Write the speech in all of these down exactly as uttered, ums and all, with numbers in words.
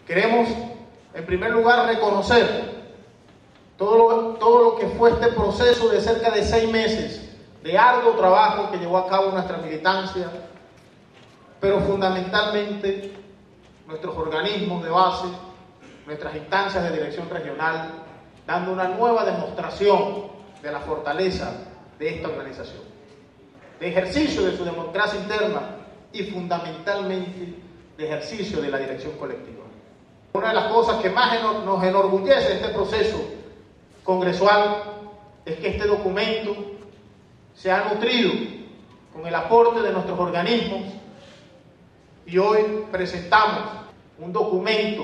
Queremos, en primer lugar, reconocer todo lo, todo lo que fue este proceso de cerca de seis meses de arduo trabajo que llevó a cabo nuestra militancia, pero fundamentalmente nuestros organismos de base, nuestras instancias de dirección regional, dando una nueva demostración de la fortaleza de esta organización, de ejercicio de su democracia interna y fundamentalmente de ejercicio de la dirección colectiva. Una de las cosas que más nos enorgullece de este proceso congresual es que este documento se ha nutrido con el aporte de nuestros organismos y hoy presentamos un documento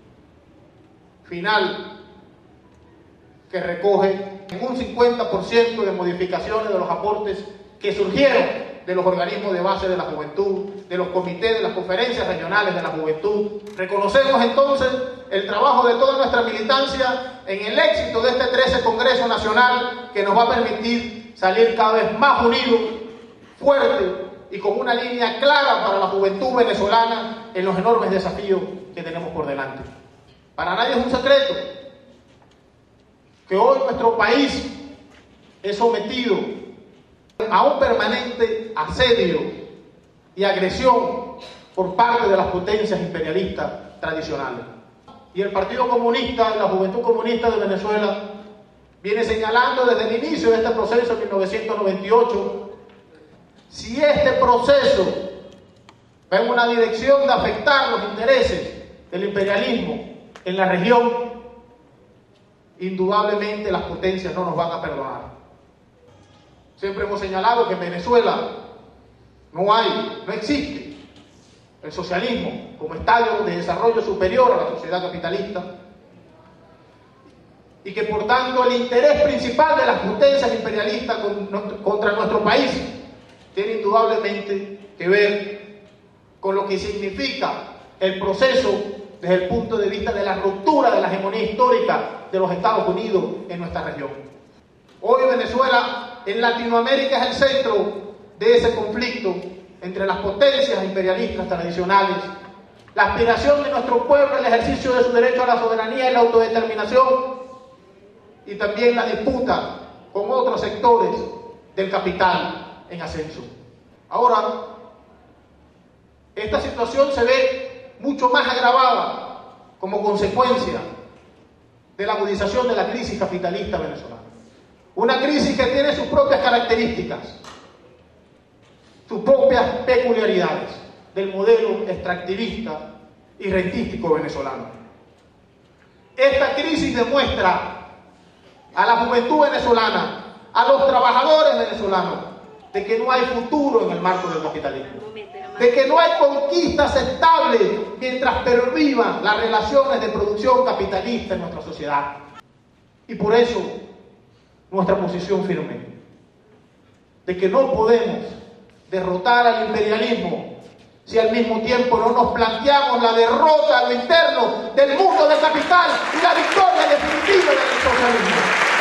final que recoge en un cincuenta por ciento de modificaciones de los aportes que surgieron de los organismos de base de la juventud, de los comités, de las conferencias regionales de la juventud. Reconocemos entonces el trabajo de toda nuestra militancia en el éxito de este trece Congreso Nacional, que nos va a permitir salir cada vez más unidos, fuertes y con una línea clara para la juventud venezolana en los enormes desafíos que tenemos por delante. Para nadie es un secreto que hoy nuestro país es sometido a un permanente asedio y agresión por parte de las potencias imperialistas tradicionales. Y el Partido Comunista y la Juventud Comunista de Venezuela viene señalando desde el inicio de este proceso en mil novecientos noventa y ocho, si este proceso va en una dirección de afectar los intereses del imperialismo en la región, indudablemente las potencias no nos van a perdonar. Siempre hemos señalado que en Venezuela no hay, no existe el socialismo como estadio de desarrollo superior a la sociedad capitalista y que por tanto el interés principal de las potencias imperialistas contra nuestro país tiene indudablemente que ver con lo que significa el proceso desde el punto de vista de la ruptura de la hegemonía histórica de los Estados Unidos en nuestra región. Hoy Venezuela en Latinoamérica es el centro de ese conflicto entre las potencias imperialistas tradicionales, la aspiración de nuestro pueblo al ejercicio de su derecho a la soberanía y la autodeterminación y también la disputa con otros sectores del capital en ascenso. Ahora, esta situación se ve mucho más agravada como consecuencia de la agudización de la crisis capitalista venezolana. Una crisis que tiene sus propias características, sus propias peculiaridades del modelo extractivista y rentístico venezolano. Esta crisis demuestra a la juventud venezolana, a los trabajadores venezolanos, de que no hay futuro en el marco del capitalismo, de que no hay conquistas estables mientras pervivan las relaciones de producción capitalista en nuestra sociedad. Y por eso nuestra posición firme de que no podemos derrotar al imperialismo si al mismo tiempo no nos planteamos la derrota a lo interno del mundo del capital y la victoria definitiva del socialismo.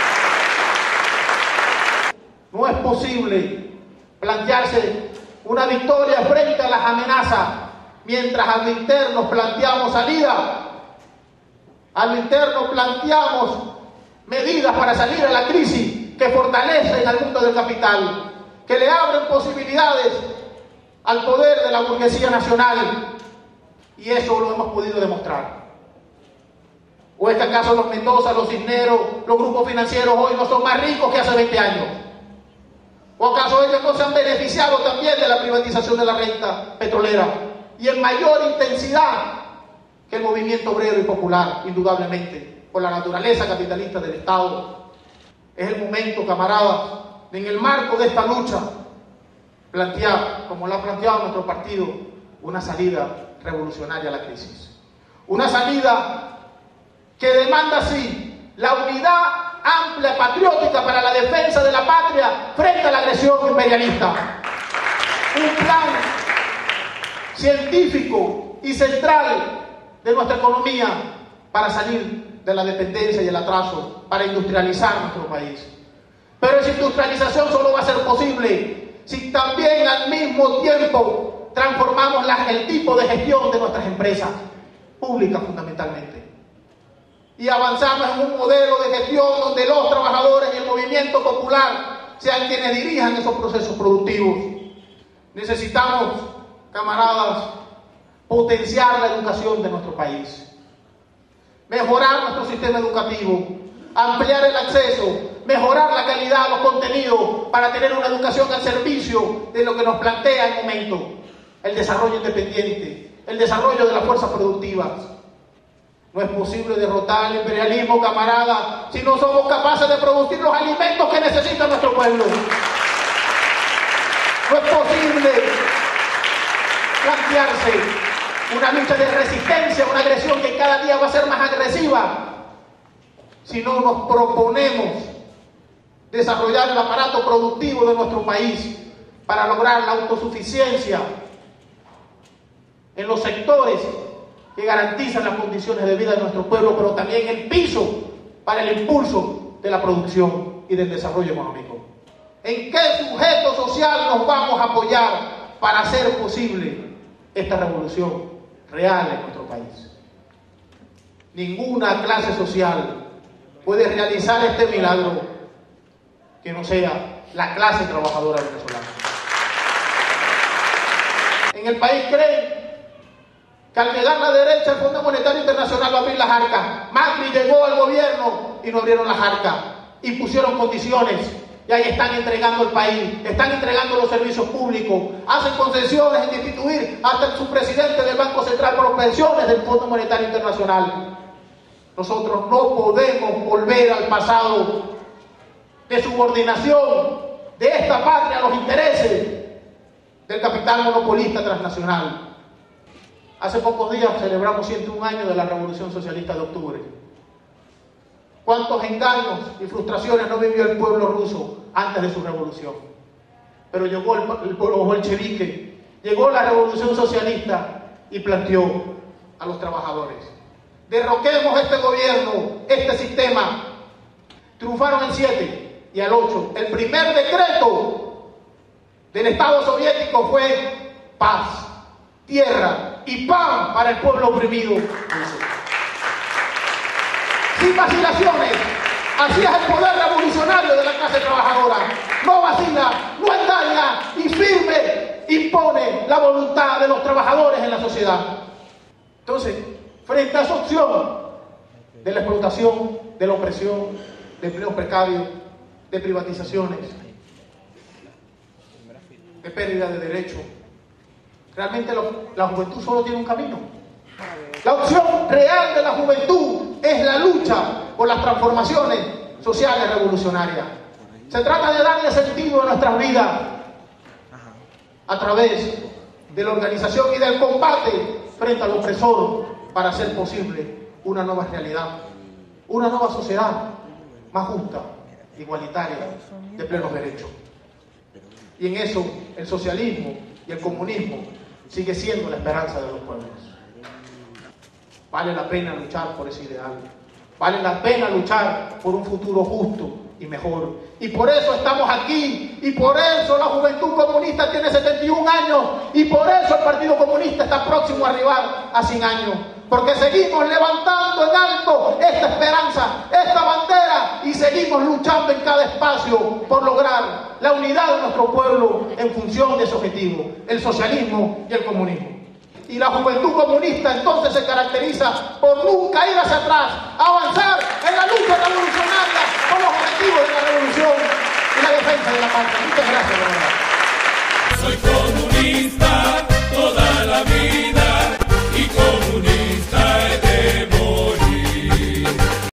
No es posible plantearse una victoria frente a las amenazas mientras a lo interno planteamos salida, a lo interno planteamos medidas para salir a la crisis que fortalecen al mundo del capital, que le abren posibilidades al poder de la burguesía nacional, y eso lo hemos podido demostrar. ¿O es que acaso los Mendoza, los Cisneros, los grupos financieros hoy no son más ricos que hace veinte años? ¿O acaso ellos no se han beneficiado también de la privatización de la renta petrolera y en mayor intensidad que el movimiento obrero y popular, indudablemente, por la naturaleza capitalista del Estado? Es el momento, camaradas, de en el marco de esta lucha, plantear, como lo ha planteado nuestro partido, una salida revolucionaria a la crisis. Una salida que demanda, así, la unidad amplia, patriótica para la defensa de la patria frente a la agresión imperialista. Un plan científico y central de nuestra economía para salir de la dependencia y el atraso, para industrializar nuestro país. Pero esa industrialización solo va a ser posible si también al mismo tiempo transformamos la, el tipo de gestión de nuestras empresas. pública fundamentalmente. Y avanzamos en un modelo de gestión donde los trabajadores y el movimiento popular sean quienes dirijan esos procesos productivos. Necesitamos, camaradas, potenciar la educación de nuestro país, mejorar nuestro sistema educativo, ampliar el acceso, mejorar la calidad de los contenidos para tener una educación al servicio de lo que nos plantea el momento, el desarrollo independiente, el desarrollo de las fuerzas productivas. No es posible derrotar el imperialismo, camarada, si no somos capaces de producir los alimentos que necesita nuestro pueblo. No es posible plantearse una lucha de resistencia, una agresión que cada día va a ser más agresiva, si no nos proponemos desarrollar el aparato productivo de nuestro país para lograr la autosuficiencia en los sectores que garantizan las condiciones de vida de nuestro pueblo, pero también el piso para el impulso de la producción y del desarrollo económico. ¿En qué sujeto social nos vamos a apoyar para hacer posible esta revolución real en nuestro país? Ninguna clase social puede realizar este milagro que no sea la clase trabajadora venezolana. En el país creen que al llegar la derecha, el Fondo Monetario Internacional va a abrir las arcas. Macri llegó al gobierno y no abrieron las arcas y pusieron condiciones, y ahí están entregando el país, están entregando los servicios públicos, hacen concesiones en destituir hasta el subpresidente del Banco Central por pensiones del Fondo Monetario Internacional. Nosotros no podemos volver al pasado de subordinación de esta patria a los intereses del capital monopolista transnacional. Hace pocos días celebramos ciento un años de la Revolución Socialista de Octubre. ¿Cuántos engaños y frustraciones no vivió el pueblo ruso antes de su revolución? Pero llegó el, el pueblo bolchevique, llegó la Revolución Socialista y planteó a los trabajadores: derroquemos este gobierno, este sistema. Triunfaron el siete y al ocho. El primer decreto del Estado soviético fue paz, tierra y pan para el pueblo oprimido. Sin vacilaciones, así es el poder revolucionario de la clase trabajadora. No vacila, no engaña y firme impone la voluntad de los trabajadores en la sociedad. Entonces, frente a esa opción de la explotación, de la opresión, de empleos precarios, de privatizaciones, de pérdida de derechos, realmente lo, la juventud solo tiene un camino. La opción real de la juventud es la lucha por las transformaciones sociales revolucionarias. Se trata de darle sentido a nuestras vidas a través de la organización y del combate frente al opresor para hacer posible una nueva realidad, una nueva sociedad más justa, igualitaria, de plenos derechos. Y en eso el socialismo y el comunismo sigue siendo la esperanza de los pueblos. Vale la pena luchar por ese ideal. Vale la pena luchar por un futuro justo y mejor. Y por eso estamos aquí. Y por eso la Juventud Comunista tiene setenta y un años. Y por eso el Partido Comunista está próximo a arribar a cien años. Porque seguimos levantando en alto esta esperanza, esta bandera, y seguimos luchando en cada espacio por lograr la unidad de nuestro pueblo en función de ese objetivo, el socialismo y el comunismo. Y la Juventud Comunista entonces se caracteriza por nunca ir hacia atrás, avanzar en la lucha revolucionaria con los objetivos de la revolución y la defensa de la patria. Muchas gracias, de verdad.